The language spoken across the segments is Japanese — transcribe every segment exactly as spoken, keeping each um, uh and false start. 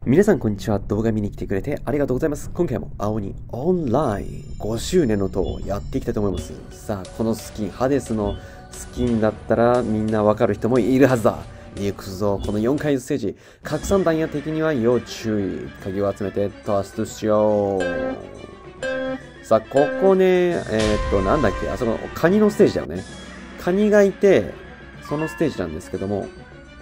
皆さんこんにちは。動画見に来てくれてありがとうございます。今回も青鬼オンラインごしゅうねんの塔をやっていきたいと思います。さあ、このスキン、ハデスのスキンだったらみんなわかる人もいるはずだ。行くぞ。このよんかいステージ、拡散弾や敵には要注意。鍵を集めて脱出しよう。さあ、ここね、えー、っと、なんだっけ、あそこ、カニのステージだよね。カニがいて、そのステージなんですけども、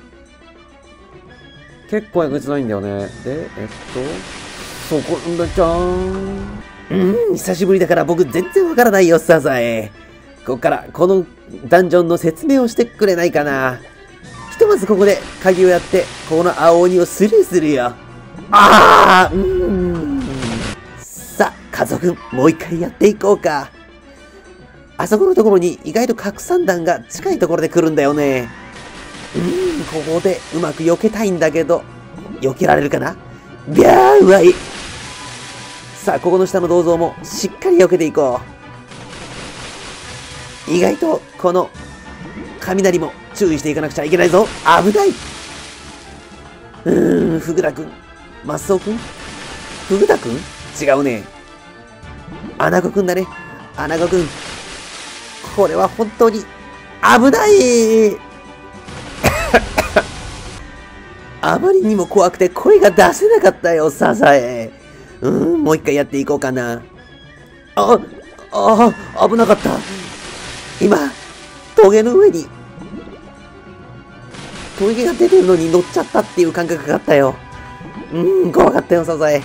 結構えぐつないんだよね。で、えっと、そこんだちゃーん。うん、久しぶりだから僕全然わからないよ、サザエ。ここからこのダンジョンの説明をしてくれないかな。ひとまずここで鍵をやって、この青鬼をスルーするよ。ああ、うーん。さあ、家族、もう一回やっていこうか。あそこのところに意外と拡散弾が近いところで来るんだよね。うーん、ここでうまく避けたいんだけど、避けられるかな？ビャーうまい。さあ、ここの下の銅像もしっかり避けていこう。意外と、この、雷も注意していかなくちゃいけないぞ。危ない。うーん、フグダくん。マスオくん？フグダくん？違うね。アナゴくんだね。アナゴくん。これは本当に、危ないあまりにも怖くて声が出せなかったよ、サザエ。うーん、もう一回やっていこうかな。あ、あ、危なかった。今、峠の上に、峠が出てるのに乗っちゃったっていう感覚があったよ。うーん、怖かったよ、サザエ。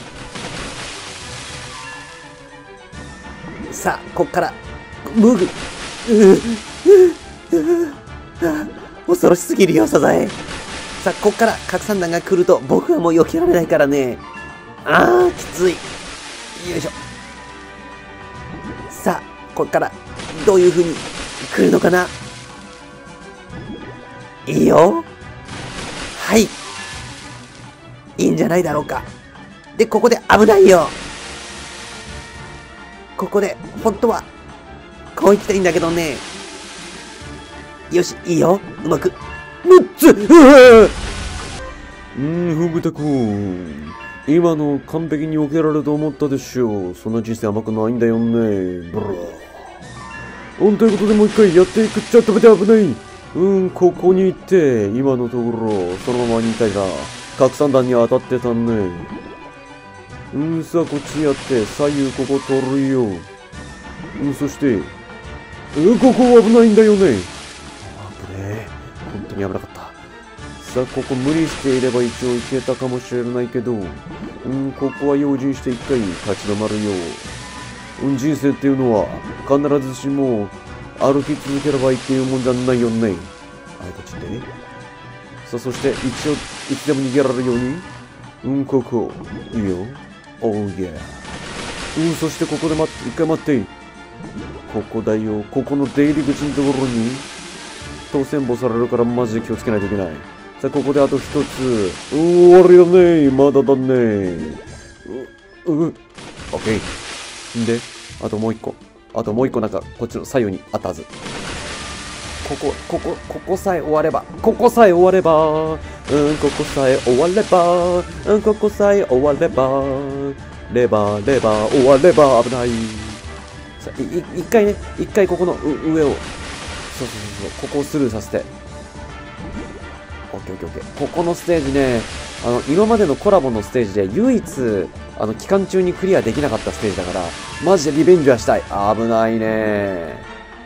さあ、こっから、ムグ。うううう恐ろしすぎるよ、サザエ。さあ、こっから拡散弾が来ると僕はもう避けられないからね。あー、きつい。よいしょ。さあ、こっからどういう風に来るのかな。いいよ。はい。いいんじゃないだろうか。で、ここで危ないよ。ここで、本当は、こう行きたいんだけどね。よし、いいよ。うまく。むっつうーん、フグタくん。今の完璧に避けられると思ったでしょう。そんな人生甘くないんだよね。ブラー。ということでもう一回やっていくっちゃ食べて危ない。うん、ここに行って、今のところ、そのままにいたいが、拡散弾に当たってたね。うん、さあこっちやって、左右ここ取るよ。うん、そして、うん、ここ危ないんだよね。危ねえ。本当に危なかった。さあ、ここ無理していれば一応いけたかもしれないけど、うん、ここは用心して一回立ち止まるよ。うん、人生っていうのは必ずしも歩き続ければいいっていうもんじゃないよね。はい、こっちってね。さあ、そして一応いつでも逃げられるように。うん、ここ。いいよ。おう、イェー。うん、そしてここで待って、一回待って。ここだよ。ここの出入り口のところに当選簿されるからマジで気をつけないといけない。さあ、ここであと一つ。うー、終わるよね。まだだね。う、う、オッケー。んで、あともう一個。あともう一個なんか、こっちの左右にあったはず。ここ、ここ、ここさえ終われば。ここさえ終われば。うん、ここさえ終われば。うん、ここさえ終われば。レバー、レバー、終われば危ない。さあ、い、一回ね、一回ここの上を。そうそうそうそう、ここをスルーさせて。オッケーオッケーオッケー。ここのステージね、あの、今までのコラボのステージで唯一、あの、期間中にクリアできなかったステージだから、マジでリベンジはしたい。危ないね。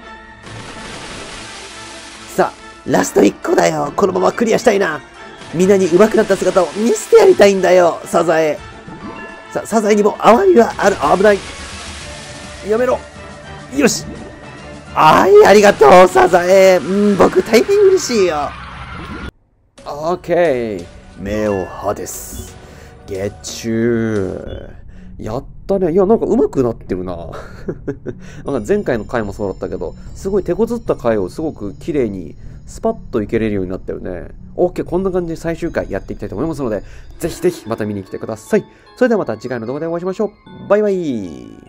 さあ、ラストいっこだよ。このままクリアしたいな。みんなに上手くなった姿を見せてやりたいんだよ、サザエ。さあ、サザエにもアワビはある。危ない。やめろ。よし。はい、ありがとう、サザエ。うん、僕大変嬉しいよ。オッケー。目をハデス。ゲッチュー。やったね。いや、なんか上手くなってるな。なんか前回の回もそうだったけど、すごい手こずった回をすごく綺麗にスパッといけれるようになったよね。オッケー。こんな感じで最終回やっていきたいと思いますので、ぜひぜひまた見に来てください。それではまた次回の動画でお会いしましょう。バイバイ。